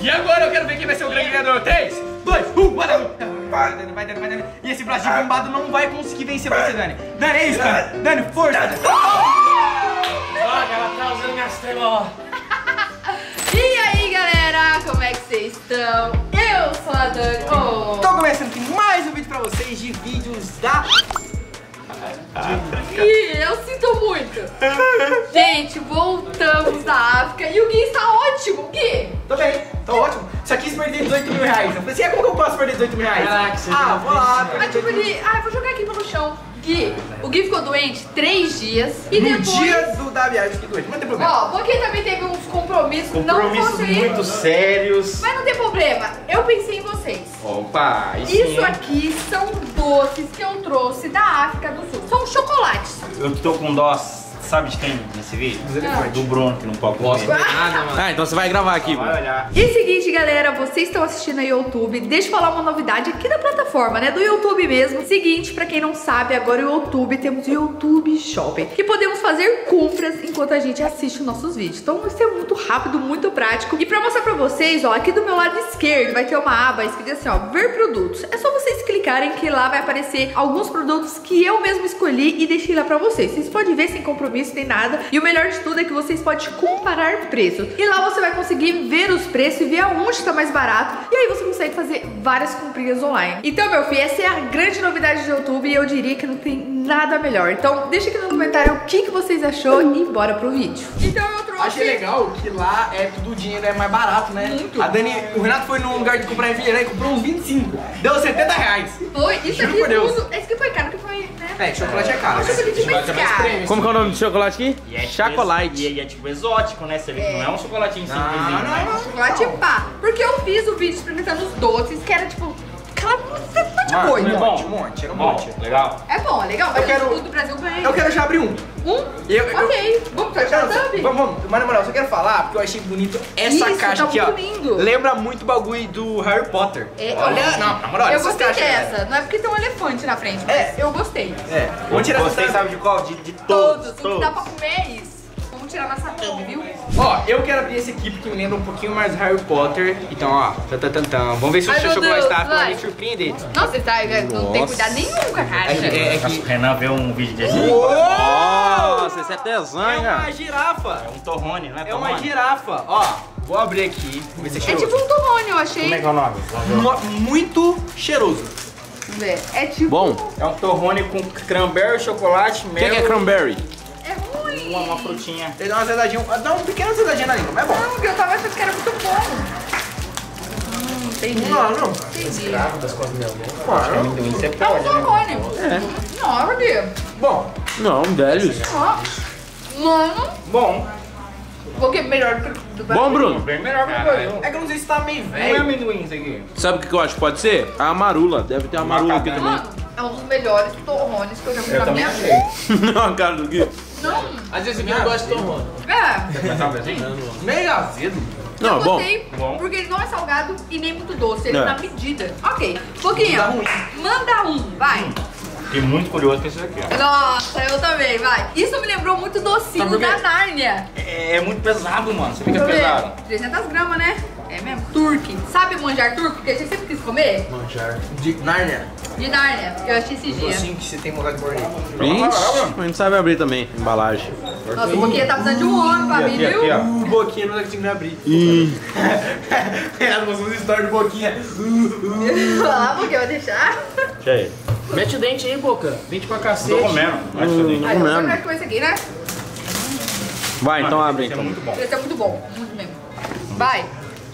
E agora eu quero ver quem vai ser o grande ganhador. 3, 2, 1, bora! Vai, Dani, vai, Dani, vai, Dani. E esse braço de bombado não vai conseguir vencer você, Dani. Dani, é isso, cara. Dani, força, Dani. Olha, ela tá usando minhas telas. E aí, galera, como é que vocês estão? Eu sou a Dani. Tô começando aqui mais um vídeo pra vocês de vídeos da... Ih, eu sinto muito. Gente, voltamos da África e o Gui está ótimo. Gui? Tô bem, tô ótimo. Só quis perder 18 mil reais. Eu falei assim, como que eu posso perder 18 mil reais? Caraca, você vou lá. Tipo, vou jogar aqui pelo chão. Gui, o Gui ficou doente 3 dias e No depois... dia da viagem, fiquei doente, mas não tem problema. Ó, porque também teve uns compromissos, não Compromissos você. muito sérios. Mas não tem problema, eu pensei em vocês. Opa, aí sim. Isso aqui são doces que eu trouxe da África do Sul. São chocolates. Eu tô com dó, sabe de quem nesse vídeo? Do Bruno, que não pode comer. Ah, então você vai gravar aqui, Vai olhar. E seguinte, galera, vocês estão assistindo a YouTube, deixa eu falar uma novidade aqui da plataforma, né, do YouTube mesmo. Seguinte, pra quem não sabe, agora o YouTube, temos o YouTube Shopping, que podemos fazer compras enquanto a gente assiste os nossos vídeos. Então isso é muito rápido, muito prático. E pra mostrar pra vocês, ó, aqui do meu lado esquerdo vai ter uma aba escrita assim, ó, ver produtos. É só vocês clicarem que lá vai aparecer alguns produtos que eu mesmo escolhi e deixei lá pra vocês. Vocês podem ver sem compromisso, sem nada. E o melhor de tudo é que vocês podem comparar preços. E lá você vai conseguir ver os preços e ver aonde tá mais barato. E aí você consegue fazer várias comprinhas online. Então, meu filho, essa é a grande novidade do YouTube e eu diria que não tem nada melhor. Então, deixa aqui no comentário o que vocês achou e bora pro vídeo. Então, eu trouxe... Achei legal que lá tudo o dinheiro é mais barato, né? Muito. A Dani, o Renato foi num lugar de comprar em Vila, né? Comprou uns 25. Deu 70 reais. Foi, isso Juro aqui por Deus. tudo. Esse aqui foi caro, que foi, né? Chocolate é caro. O chocolate mais caro. Como que é o nome do chocolate aqui? E é tipo Chocolate. E é tipo exótico, né? Você vê que não é um chocolatinho simplesinho, né? Chocolate pá. Porque eu fiz o vídeo experimentando os doces, que era tipo... aquela de coisa. é bom. Um monte, era um Bom, monte. legal. É bom, é legal. Mas quero- tudo do Brasil ganha. Eu quero já abrir um. Ok. Vamos pra Xadab? Vamos, mas na moral, eu só quero falar porque eu achei bonito essa Isso, caixa tá aqui, ó. muito lindo. Lembra muito o bagulho do Harry Potter. Olha, não, na moral, Eu essas gostei caixas, dessa. Não é porque tem um elefante na frente, mas eu gostei. Vamos tirar Você essa sabe de qual? De Todos. todos. O que dá pra comer é isso. Vamos tirar nossa thumb, viu? Ó, eu quero abrir esse aqui porque me lembra um pouquinho mais Harry Potter. Então, ó, vamos ver se o Ai, seu meu chocolate Deus, tá pra vai. me surpreender. Nossa, você tá, não tem cuidado nenhum com a caixa. Nossa, o Renan vê um vídeo desse. Nossa, esse é É tesanga. uma girafa. É um torrone, não é É uma torrone? girafa. Ó, vou abrir aqui. Vou ver se é É cheiroso. tipo um torrone, eu achei. Como é que é o nome? Vamos ver. Muito cheiroso. Vamos ver. É tipo... Bom, É um torrone com cranberry, chocolate, o mel. que é cranberry? É ruim. Uma frutinha. Ele dá uma azedadinha, dá uma pequena azedadinha na língua, mas é bom. Não, eu tava achando que era muito bom. Entendi. Não. Entendi. Amendoim você É um pode, né? torrone. Não, porque... Bom, não, velhos. Ó. Mano, Bom. um pouquinho melhor do que do Brasil. Bom, Bruno, Bem melhor que o Brasil. É que eu não sei se tá meio Não é velho. amendoim isso aqui. sabe o que eu acho que pode ser? A amarula. Deve ter uma amarula aqui também. Mano, é um dos melhores torrones que eu já vi Eu na também minha achei. vida. Não, a cara do Gui. Não, Às vezes eu gosto de torrone. é. Mas sabe assim? Meio azedo. Não, eu bom. gostei, Bom. porque ele não é salgado e nem muito doce, ele É. é na medida. Ok, Pouquinho, Dá ruim. manda um, vai. Fiquei muito curioso com isso aqui, ó. Nossa, eu também, vai. Isso me lembrou muito o docinho Sabe por quê? da Nárnia. É muito pesado, mano. Você fica Deixa eu ver. pesado. 300 gramas, né? É mesmo. Turque. Sabe manjar turco? Que a gente sempre quis comer? Manjar. De Nárnia. De Nárnia. Eu achei esses dias. Docinho que você tem vontade de morder. Ixi, a gente sabe abrir também, embalagem. Nossa, o Boquinha tá precisando de um ano pra mim, viu? Aqui, ó. O Boquinha não tá conseguindo abrir. Renato mostrando história do Boquinha. Vai lá, Boquinha, vai deixar. Deixa aí. Mete o dente aí, Boca. Dente pra Tô cacete. comendo. Mas tudo bem. Aí, comendo. você vai com esse aqui, né? Vai, então Mano, abre esse é então. muito bom. Esse é muito bom. Muito mesmo. Vai.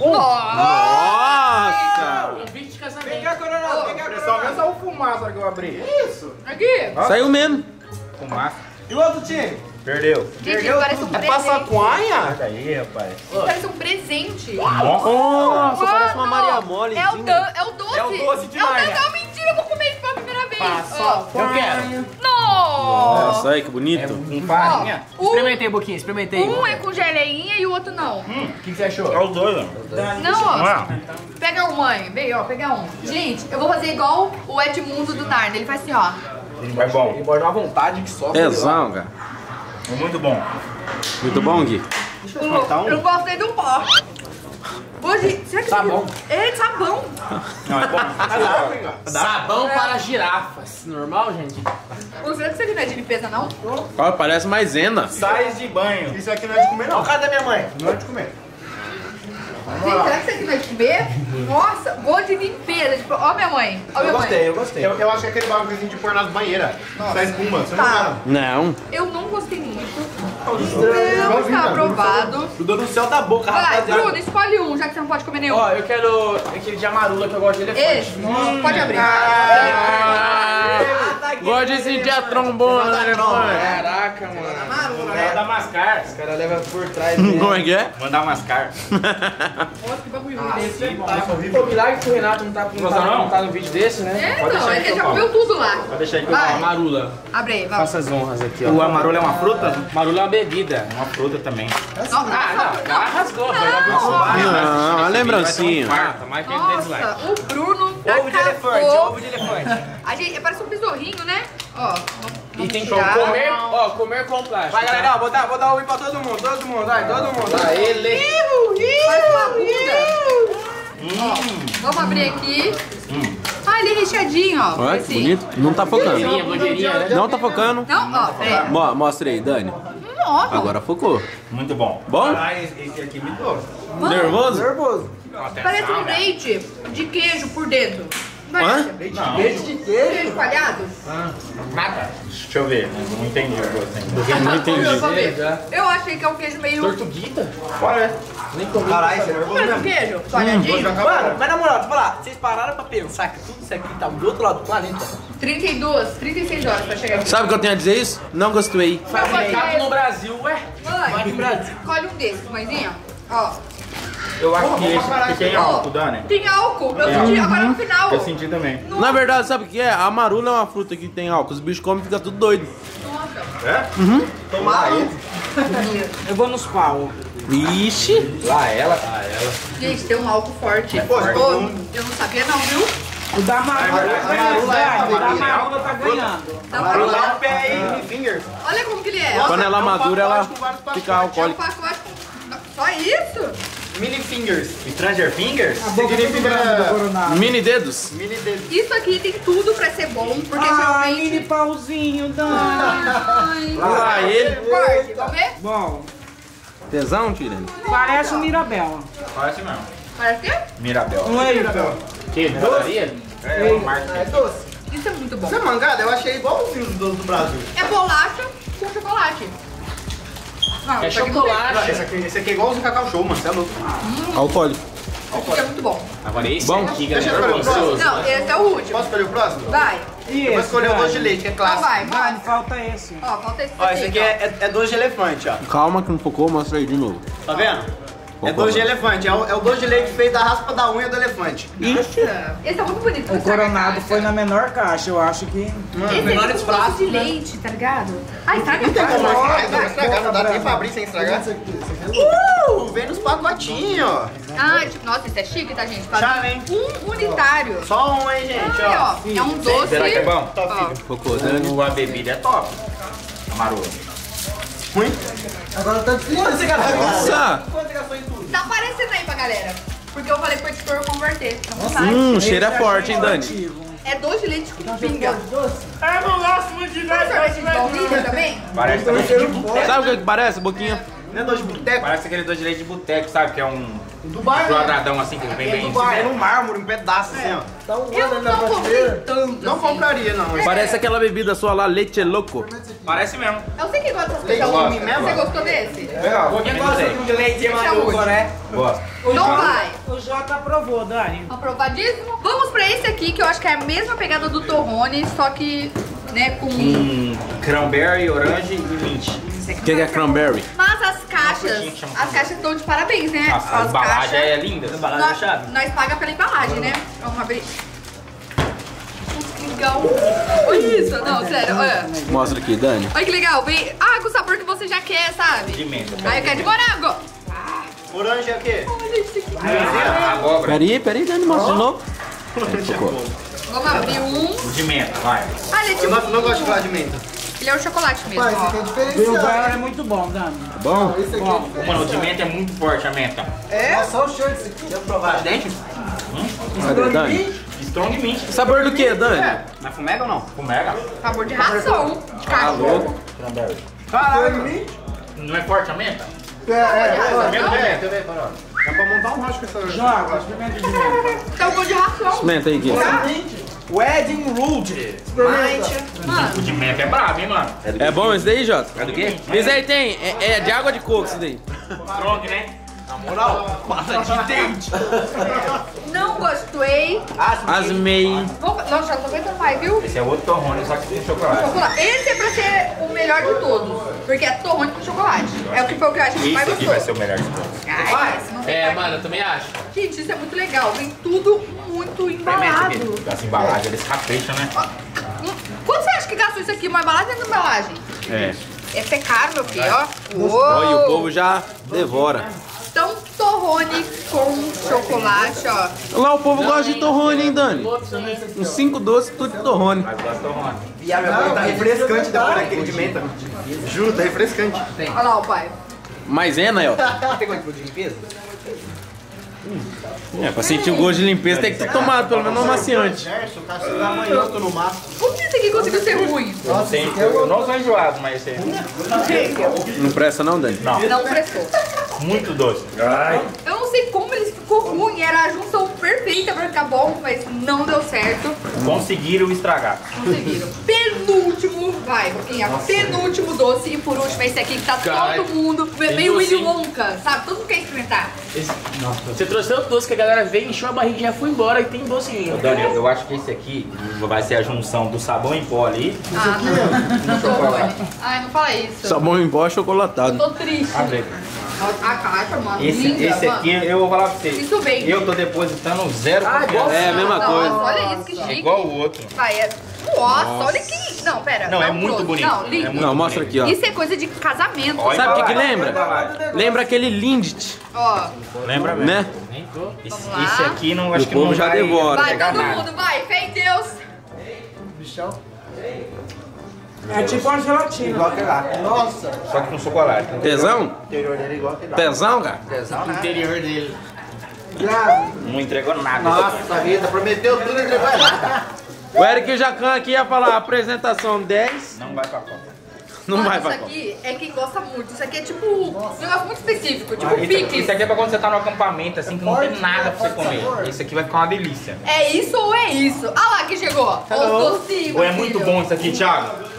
Nossa! Convite de Vem casamento. cá, Coronel. Vem cá, Pressão Coronel. mesmo ou fumaça que eu abri? Aqui. Saiu mesmo. Fumaça. E o outro time? Perdeu. Gente, isso parece um presente. Passaquanha? Sai daí, rapaz. Isso parece um presente. Nossa, parece uma Mano, Maria Mole. É o doce. É o doce de É o Nárnia. doce. Mentira, eu vou comer isso pela primeira vez. Ó. Eu quero. Nossa. Nossa, aí que bonito. Com farinha. Experimentei, Boquinha. Experimentei. Um é com geleinha e o outro não. O que você achou? É os dois, ó. Não, ó. Não é? Pega um, mãe. Vem, ó, pega um. Gente, eu vou fazer igual o Edmundo do Narnia. Ele faz assim, ó. É bom. Ele morde uma vontade que só. Tesão, cara. É muito bom. Muito bom, Gui. Eu gostei do pó. Hoje, será que Sabão. É, sabão. Não, é bom. Sabão para girafas. Normal, gente? Você não é de limpeza, não? Ó, parece maisena. Sais de banho. Isso aqui não é de comer, não. Cadê minha mãe? Não é de comer. Gente, será que isso aqui vai de comer? Nossa, gosto de limpeza. Tipo, ó minha mãe. Ó minha mãe. Eu gostei. Eu acho que é aquele bagulhozinho de pôr nas banheiras. Da espuma. Você não Tá. viu? Não. Eu não gostei muito. Igualzinho, Não está cara. aprovado. Tudo no céu da boca, Vai, rapaziada. Bruno, escolhe um, já que você não pode comer nenhum. Ó, eu quero aquele de amarula que eu gosto de elefante. Esse, pode abrir. Gosto de sentir a trombona, né, mãe? Caraca, mano. Mandar mascar. O cara leva por trás mesmo. Como é que é? Mandar mascar. Nossa, que bagulho desse. Pô, milagre que o Renato não tá no vídeo desse, né? É, não, ele já comeu tudo lá. Pode deixar aí que eu Vai. Amarula. Abre aí, vai. Faça as honras aqui, ó. O amarula é uma fruta? Amarula é uma bebida. É uma fruta também. Não, Ah, rasgou. Vai dar Não, a lembrancinha. Quarta, mais que ele tem dislike. Nossa, o Bruno Ovo de elefante, acabou. ovo de elefante. A gente, parece um besorrinho, né? Ó, E tem que tirar. comer com plástico. Vai, galera, ó, vou dar ovo pra todo mundo, vai, todo mundo. Pra ele. Parece uma bunda. Ó, vamos abrir aqui. Ah, ele é recheadinho, ó. Olha que Esse. bonito. Não tá focando. Blogueirinha, né? Não tá focando. Não, ó, peraí. Mostra aí, Dani. Nossa. Agora focou. Muito bom. Bom? Esse aqui me dou. Nervoso? Nervoso. Parece um leite de queijo por dentro. Não Hã? parece? Não, Queijo coalhado? Nada. deixa eu ver. Não entendi o gosto ainda. Não entendi. Vamos ver. Eu achei que é um queijo meio... Tortuguita? Nem comi. Caralho, você é nervoso Parece um mesmo. queijo coalhadinho. Mano, mas na moral, falar, vocês pararam pra pensar que tudo isso aqui tá do outro lado do planeta? 36 horas pra chegar aqui. Sabe o que eu tenho a dizer isso? Não gostei. Faz mercado no Brasil, ué. Mãe, escolhe um desses, mãezinha. Ó. Eu acho que esse aqui tem álcool, Dani. Tem álcool. Eu senti agora no final. Eu senti também. Na verdade, sabe o que é? A amarula é uma fruta que tem álcool. Os bichos comem e ficam tudo doido. Nossa. Tomar Eu vou nos pau. Ixi. Lá ela. Gente, tem um álcool forte. Pô, Ô, eu não sabia não, viu? O da amarula tá ganhando. Dá uma olhada. Lá o pé aí, fingers. Olha como que ele é. Quando ela é um madura, ela pacote com vários fica pacotes. É um alcoólica. pacote com... Só isso? Mini fingers. Stranger Fingers? Significa Mini dedos. mini dedo. Isso aqui tem tudo pra ser bom, porque geralmente... pauzinho, Ai, Lá ele. corte, vamos ver? Bom, Tesão, Tirene? parece um Mirabel. Parece mesmo. Parece que? Mirabel. Não é Que? Doce? É uma marca. É doce. Isso é muito bom. Isso é mangada? Eu achei igualzinho os doces do Brasil. É bolacha com chocolate. Não, É isso aqui chocolate. Esse aqui é igualzinho Cacau Show, mano. Você é louco. Alcoólico. Isso aqui é muito bom. Agora esse Bom. aqui, Deixa eu galera. escolher o próximo. Não, esse é o último. Posso escolher o próximo? Vai. Eu vou escolher o doce de leite, que é Então clássico. vai, vai. Falta esse. Ó, falta esse Ó, esse aqui é doce de elefante, ó. Calma que não focou, mostra aí de novo. Tá vendo? É doce de elefante. É o doce de leite feito da raspa da unha do elefante. Nossa, esse é muito bonito. O Coronado foi na menor caixa, eu acho que. Esse menor é com espaço, doce de leite, tá ligado? Ai, estraga Não tem como fácil. Ai, não vai estragar, não dá nem pra abrir sem estragar. Vem nos pacotinhos, ó. Ah, tipo, nossa, isso é chique, tá, gente? Faz Chave, hein? um unitário. Só um, hein, gente, Ai, ó. ó, é um doce. Será que é bom? Ó, Focou, Dani. A bebida é top. Amarula. Ruim? Agora tá difícil. Nossa! tá aparecendo aí pra galera. Porque eu falei pro editor converter. Não sai. Cheira forte, hein, Dani? É doce de leite com pinga. Eu não gosto muito de Tem sorvete de baunilha também? Parece também. Sabe o que parece? Boquinha. Não é doce de boteco? Parece aquele doce de leite de boteco, sabe? Que é um Do bar, né? quadradão assim que vem bem em cima. É no mármore, um pedaço assim, ó. Eu não comprei tanto. Não assim. compraria, não. Parece aquela bebida sua lá, leite louco. Parece mesmo. Eu sei que gosta dessas Leite coisas. de mim mesmo? Você gostou desse? Legal. Quem gosta de leite maluco, né? Gosto. Não vai. O Jota aprovou, Dani. Aprovadíssimo. Vamos pra esse aqui, que eu acho que é a mesma pegada do Torrone, só que, né, com... Cranberry, orange e mint. O que é cranberry? Mas as caixas estão de parabéns, né? Nossa, a embalagem é linda. Nós pagamos pela embalagem, né? Vamos abrir. Putz, que legal. Olha isso. Não, sério, olha. Mostra aqui, Dani. Olha que legal. Vem, com o sabor que você já quer, sabe? De menta. Ah, eu quero de morango. Orange é o quê? Olha isso aqui. Abóbora. Peraí, Dani, mostra de novo. Orange é bom. Vamos abrir um. De menta, vai. Ah, ele é tipo... Eu não gosto de chocolate de menta. Ele é o chocolate mesmo, Pai, esse ó. aqui é O diferenciado. Bel é muito bom, Dani. Bom? Esse aqui é Mano, o de menta é muito forte, a menta. Nossa, só o show disso aqui. Deixa eu provar. Dente? Cadê, Dani? Strong mint. Sabor do que, Dani? Mas fumega ou não? Fumega. Sabor de ração. De cachorro. Caralho. Não é forte a menta? Não, Menta é. Deixa eu ver, Baró. Dá pra montar um rocha com essa Joga, experimenta de menta. sabor de ração. Experimenta aí, Gui. Wedding Road. O de menta é brabo, hein, mano? É bom esse daí, Jota? É do quê? Esse aí tem. É de água de coco esse daí. Strong, né? Moral, passa de dente. Não gostei. Asmei. Não, já tô aguentando mais, viu? Esse é outro torrone, só que tem chocolate. Chocolate. Esse é pra ser o melhor de todos. Porque é torrone com chocolate. É o que foi o que eu acho que Esse mais aqui gostou. vai ser o melhor de todos. Ai, esse não tem É, pra- mano, eu também acho. Gente, isso é muito legal. Vem tudo muito embalado. As embalagens, eles capricham, né? Ó, quanto você acha que gastou isso aqui? Uma embalagem dentro da embalagem? É. Esse é caro, meu filho, ó. Olha, o Uou. povo já devora. Então, torrone com chocolate, ó. Lá o povo gosta de torrone, hein, Dani? Uns 5 doces, tudo de torrone. Mas gosta de torrone. Viado, meu pai tá refrescante depois daquele de menta. Juro, tá refrescante. Olha lá o pai. Maisena, ó. Pegou de de limpeza? É, pra sentir o gosto de limpeza tem que ter tomado pelo menos um amaciante. O cachorro da manhã eu tô no mato. Como que esse aqui conseguiu ser ruim? Eu não sou enjoado, mas esse é Não presta não, Dani? Não prestou. muito doce. Eu não sei como ele ficou ruim. Era a junção perfeita pra ficar bom, mas não deu certo. Conseguiram estragar. Conseguiram. Penúltimo, vai, Roquinha. Penúltimo doce. E por último, esse aqui que tá todo mundo. Meio Willy Wonka, sabe? Todo mundo quer experimentar. Você trouxe tanto doce que a galera veio, encheu a barriguinha, foi embora e tem doce ainda. Dani, eu acho que esse aqui vai ser a junção do sabão em pó ali. Ah, não. Não tô, Rony. Ai, não fala isso. Sabão em pó chocolatado. Tô triste. Abre. A caixa, mano. Esse linda, aqui, mano. eu vou falar pra você. Isso bem. Eu tô depositando zero confiança. É, a mesma Nossa, coisa. olha isso, que chique. É igual o outro. Vai, é... Nossa, olha que... Não, pera. Não, é dá um muito close. bonito. Não, lindo. É muito Não, mostra aqui, ó. Isso é coisa de casamento. Olha Sabe o que lá, lembra? olha lá. Lembra aquele Lindt, Ó, Lembra mesmo? né? Esse, lá. esse aqui não, acho O que não povo já vai devora. vai pegar todo nada. mundo, vai. Fé em Deus. Bichão. É tipo uma gelatina. Igual aquele lá. Nossa. Só que com chocolate. Tesão? O interior dele é igual aquele lá. Tesão, cara? O interior dele. Não entregou nada. Nossa vida, prometeu tudo e não vai nada. O Eric e o Jacan aqui ia falar apresentação 10, Não vai pra Copa. não Mano, vai isso pra Copa. aqui é quem gosta muito. Isso aqui é tipo um negócio muito específico. Tipo pique. Isso aqui é pra quando você tá no acampamento, assim, que não tem nada pra você comer. Isso aqui vai ficar uma delícia. É isso ou é isso? Ah lá que chegou. Ó, os docinhos. Ou é muito bom isso aqui, Thiago?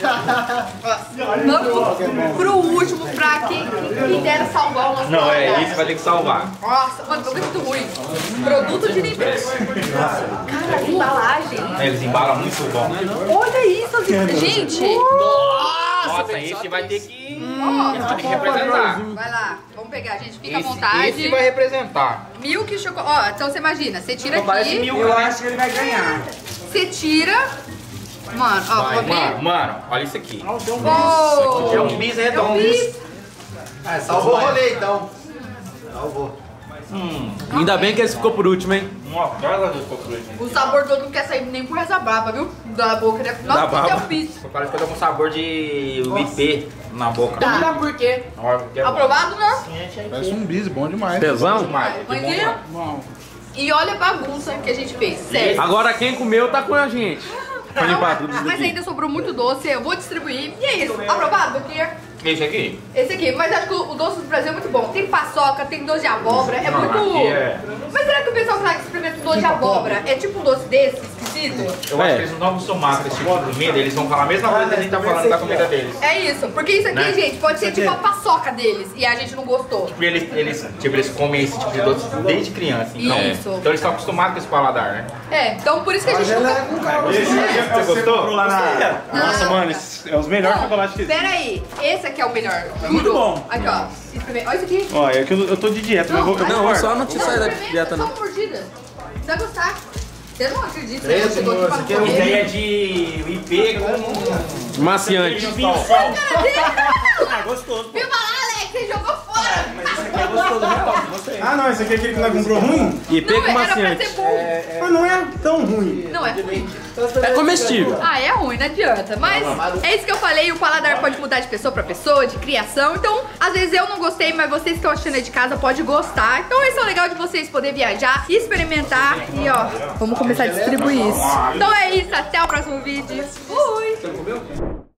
Vamos pro último, pra quem dera salvar o nosso Não, é convidado. isso vai ter que salvar. Nossa, mano, foi muito ruim. Produto de limpeza. Cara, a embalagem. Eles embalam muito bom. Olha isso, gente. Nossa, esse vai ter que Ó, representar. vai lá. Vamos pegar, gente. Fica à vontade. Esse vai representar. Milk chocolate. Ó, então você imagina, você tira Parece aqui. mil, Eu né? acho que ele vai ganhar. Você tira. Mano, ó, vou abrir. Mano, olha isso aqui. Oh, É um bis redondo. Salvou o rolê então. Salvou. Ainda bem que esse ficou por último, hein? Nossa, graças a Deus, ficou por isso. o sabor todo não quer sair nem por essa brava, viu? Da boca, né? Da Nossa, baba. que é o piso. Parece que eu tô com sabor de IP na boca. Tá. Sabe por quê? Olha, que é bom. Aprovado, né? Parece um bis, bom demais. Tesão? Demais, que bom, Manguinha. mano. E olha a bagunça que a gente fez. Sério. Agora quem comeu tá com a gente. Pra limpar tudo isso Mas daqui. ainda sobrou muito doce, eu vou distribuir. E é isso. Aprovado, Bequinha? Esse aqui? Esse aqui, mas acho que o doce do Brasil é muito bom. Tem paçoca, tem doce de abóbora, é Não, muito. aqui é- Mas será que o pessoal que experimenta doce de abóbora é tipo um doce desse, esquisito? Eu acho que eles não estão acostumados com esse tipo de comida, eles vão falar a mesma coisa que a gente tá falando da comida deles. É isso, porque isso aqui, Né? gente, pode ser tipo a paçoca deles e a gente não gostou. Porque eles comem esse tipo de doce desde criança. Então, Isso. então eles estão acostumados com esse paladar, né? É, então por isso que a gente nunca. Você gostou? Nossa, mano, esse é os melhores chocolates que existe. Pera aí, esse aqui é o melhor. muito bom. Aqui, ó. Experimenta. Olha isso aqui. Olha, é que eu tô de dieta, mas eu vou. Não, só não te sai da experimenta, dieta, não. Só uma mordida. Você vai gostar. Eu não acredito que Preto, você chegou aqui pra moço, comer. Ideia de IP com... Maciante. Ah, gostoso. Viu lá, Alex? Você jogou fora. Mas esse aqui é gostoso, real. Ah, não, esse aqui é aquele que nós comprou ruim? E Não, pega era pra maciante. ser bom. Mas não é tão ruim. Não é ruim. É comestível. Ah, é ruim, não adianta. Mas é isso que eu falei, o paladar pode mudar de pessoa pra pessoa, de criação. Então, às vezes eu não gostei, mas vocês que estão assistindo aí de casa podem gostar. Então, esse é o legal de vocês poderem viajar, experimentar e, ó, vamos começar a distribuir isso. Então é isso, até o próximo vídeo. Fui!